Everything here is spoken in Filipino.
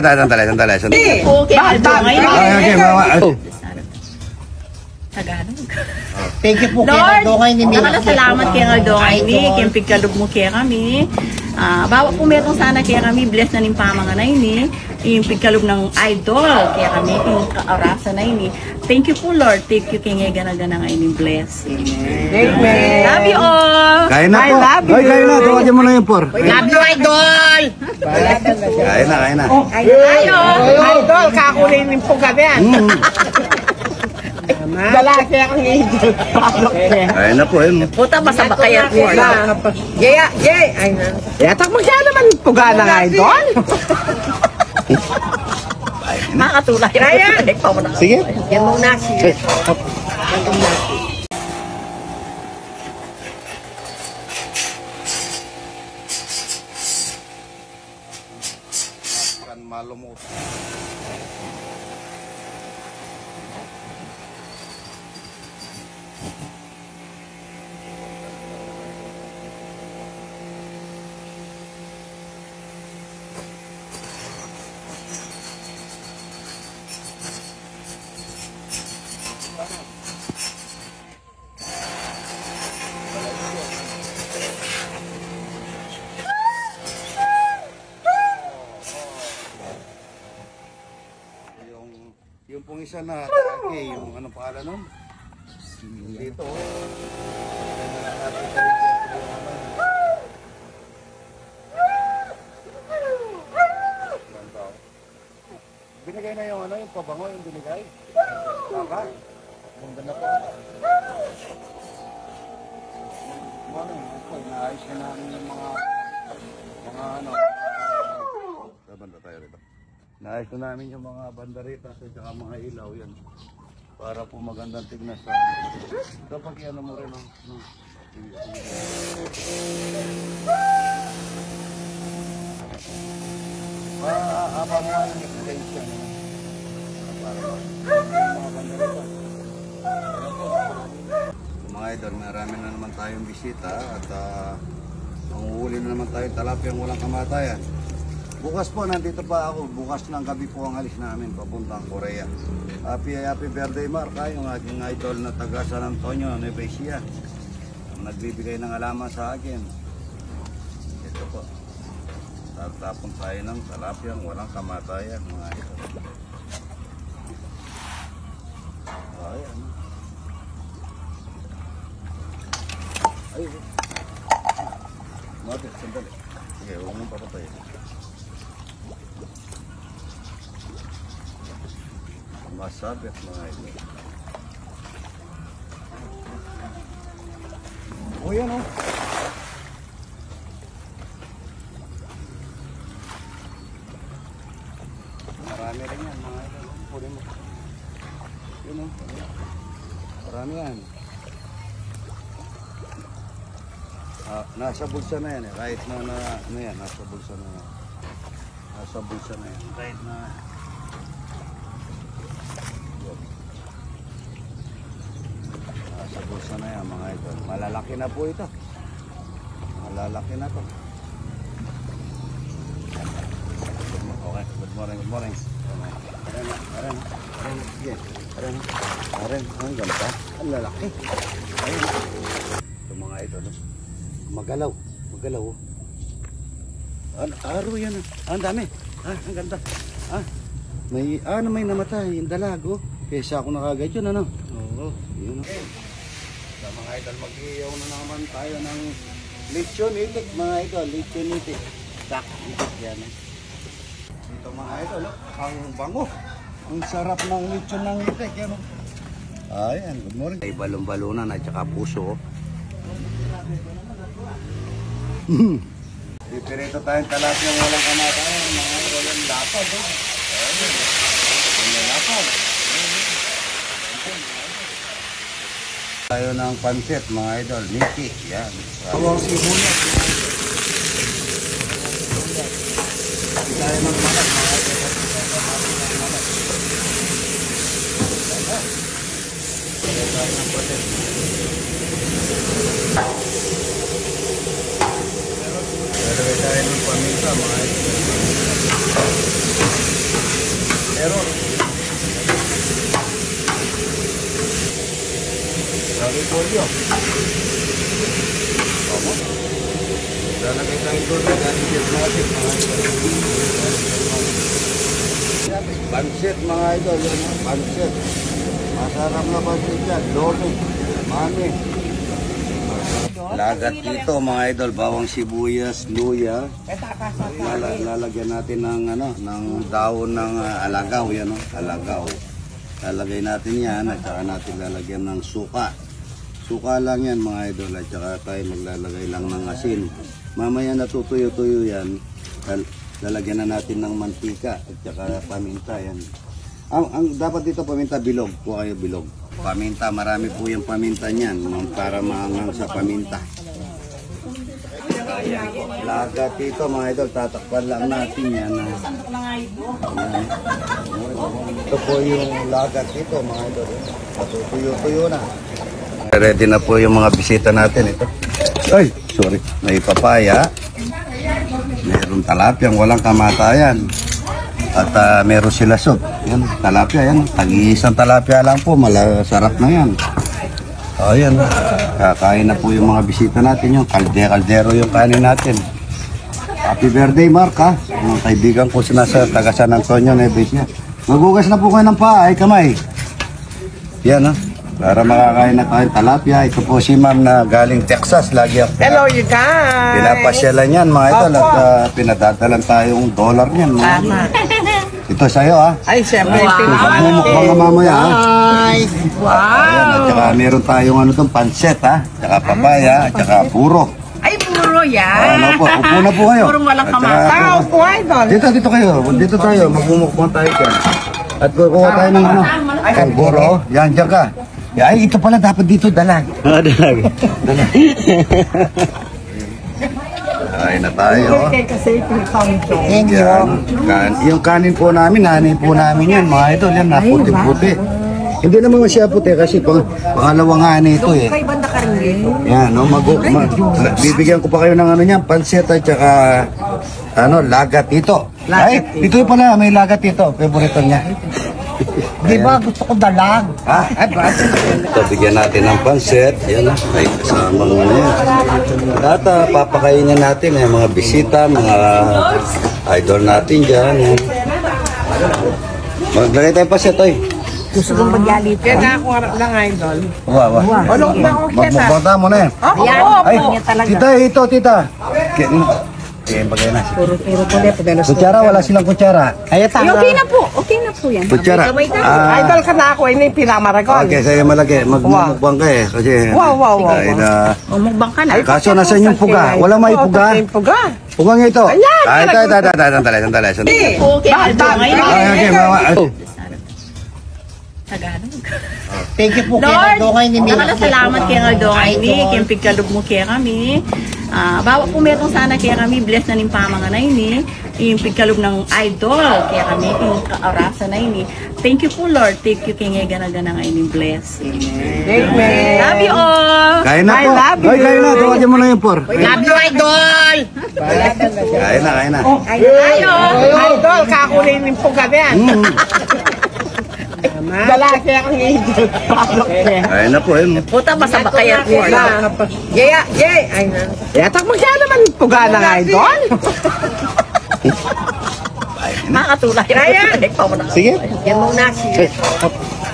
Sandali. Okay, Okay. Tagalog. Thank you po kaya Dongay ni Mila. Salamat kaya Dongay ni kaya pigkalog mo kaya kami. Bawa po meron sana kaya kami bless na ning pamanganay ni yung pigkalog ng idol kaya kami yung kaarasan na ini. Thank you po Lord. Thank you kaya gana-gana nga ini bless. Amen. Love you all. Kain na po. Hoy, kain na. Tawagin mo na yung por. Love you, idol! Kain na. Ayo. Idol, kakulinin po kami yan. Lalaki ang idol. Kain na po. Puta masama kaya po. Jaya. Ay na. Yatak mo siya naman pugana ng idol. Makatulay. Kaya. Sige. Yan muna siya. Malumot. Yung pong isa na atake, yung anong pangalan nun? Dito. Binigay na yung ano, yung pabango, yung binigay. Baka? Bunda na po. Naayos na namin yung mga ano. Banda tayo rito. Naayos na namin yung mga bandaritas at saka mga ilaw yan. Para po magandang tignan sa kapag yan mo rin no? Abang mo ang extension mga idol, marami na naman tayong bisita at manguhuli na naman tayong talapyang walang kamatayan. Bukas po, nandito pa ako. Bukas ng gabi po ang alis namin papuntang Korea. Happy birthday Mark, yung aking idol na taga San Antonio, Nueva Ecija. Nagbibigay ng alaman sa akin. Ito po. Tatapon tayo ng talapyang walang kamatayan mga idol. Ayan. Ay. Mati, sandali. Sige, huwag mong papatay. Masabit mga idol. O yan o. Marami rin yan mga idol. Puli mo. Yun o. Marami yan. Nasa bulsa na yan eh. Kahit na ano yan. Nasa bulsa na yan. Nasa bulsa na yan. Kahit na sa bulsa na yan mga idol. Malalaki na po ito. Malalaki na to. Okay, good morning. Aren. Ang ganda. Ang lalaki. Ito mga idol. Magalaw. Aro yan. Ang dami. Ang ganda. May namatay. Yung dalago. Kesa ako nakagad yun, ano? Oo. Yun. Sa mga idol, mag-iyaw na naman tayo ng lechon itik, mga idol. Lechon itik. Tak, itik yan. Dito mga idol, ang bango. Ang sarap ng lechon ng itik, yan. Ayan, good morning. Ay, balon-balunan at saka puso. Dipirito tayong talapyang walang kamatayan, mga idol. Yan, lapad, oh. Ayan, lapad. Tayo ng pansit mga idol, Niki, yan. Bawang sibuyas. Tayo ng malat mga idol. Tayo ng pansit. Tayo ng paminta mga idol. Meron. Lagay polio. Tama. Lalagay tayo doon. Galing natin. Pansit mga idol. Pansit. Masarap na pansit yan. Lolo. Mami. Lagat dito mga idol. Bawang sibuyas, luya. Lalagyan natin ng dahon ng alagaw. Yan, alagaw. Lalagay natin yan at saka natin lalagyan ng suka. Suka lang yan mga idol at saka tayo maglalagay lang ng asin. Mamaya natutuyo-tuyo yan. Lalagyan na natin ng mantika at saka paminta yan. Ang dapat dito paminta bilog. Kuha kayo bilog. Paminta, marami po yung paminta niyan para maangang sa paminta. Lagat dito mga idol, tatakpan lang natin yan. Ito po yung lagat dito mga idol. Tuyo-tuyo na. Ready na po yung mga bisita natin. Ito. Ay, sorry. May papaya. Meron talapyang walang kamatayan. At meron sila soup. Yan, talapya yan. Tag-iisang talapya lang po. Sarap na yan. O yan. Kakain na po yung mga bisita natin. Yung kaldero yung kanin natin. Happy birthday, Mark, ha? Mga kaibigan ko sinasa taga San Antonio, Neves niya. Magugas na po kayo ng paa, ay kamay. Yan, ha? Para makakain na tayong talapya. Ito po si ma'am na galing Texas. Lagi ako. Hello, you guys! Pinapasyalan yan, mga idol. At pinadadalan tayong dollar niyan. Tama. Ito sa'yo, ha? Ay, syempre, Magmumukbang ka mamaya, ha? Ay, wow! Ayan, at saka meron tayong panset, ha? At saka papaya, at saka puro. Ay, puro yan! Ano po, upo na po kayo. Puro walang At saka- kamata. Upo, idol! Dito kayo. Dito tayo. Magmumukbang tayo dyan. At kukuha tayo ng Ay, puro. Yan, dyan ka. Ay, ito pala dapat dito, dalag. Dalag. Ay na tayo. Thank you. Yung kanin po namin, hanin po namin yan, mga idol. Yan, naputi-puti. Hindi naman siya puti kasi pangalawang hanin ito eh. Banda ka rin. Yan, bibigyan ko pa kayo ng niyan, pansit at saka lagat ito. Ay, ito yung pala, may lagat ito. Favorito niya. Di ba gusto ko dalag? Ha? Ito, bigyan natin ng pansit. Yan na, may kasamang yan. At papakainin natin yung mga bisita, mga idol natin dyan. Maglagay tayo pansit, oy. Gusto kong magyalit. Kaya na ako harap lang, idol. Wow. Ano ba ako kita? Magbabata mo na yan. Ay, tita, ito, tita. Kaya bagay na. Puro po na. Kutsara, wala silang kutsara. Ay, tama. Okay na po. Okay na po yan. Kutsara. Idol ka na ako, ini pinamaragon. Okay, sa'yo malaki. Magmumukbang ka eh. Kasi, Wow. Umukbang ka na. kaso nasa inyong puga. Wala may puga. Puga. Pugang ito. Ayan, Ay, sandali. Okay, Aldo. Ngayon. Okay, mama. Tagalog. Thank you po Lord, salamat kay Aldongay ni, kay pigkalog mo kay kami. Bawa po meron sana kay kami, bless na ning pamanganay ni, yung pigkalog ng idol kay kami, yung kaarasa na ini. Thank you po Lord, thank you kay nga gana-gana nga ini bless. Amen. Love you all! Kain na I po. love you. Ay, kain na. Tawagin mo na yung por. Love you, idol! Kain na. Tayo! Idol, kakulin yung puga na yan. Dalaki ang idol. Kain na po. Puta, masaba kaya po. Ay, yatak mo siya naman puga ng idol. Makatulay. Kaya? Sige. Yan muna siya.